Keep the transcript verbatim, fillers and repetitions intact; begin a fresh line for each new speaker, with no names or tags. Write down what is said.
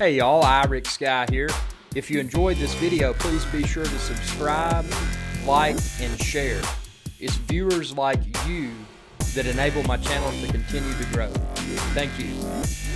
Hey y'all, IrixGuy here. If you enjoyed this video, please be sure to subscribe, like, and share. It's viewers like you that enable my channel to continue to grow. Thank you.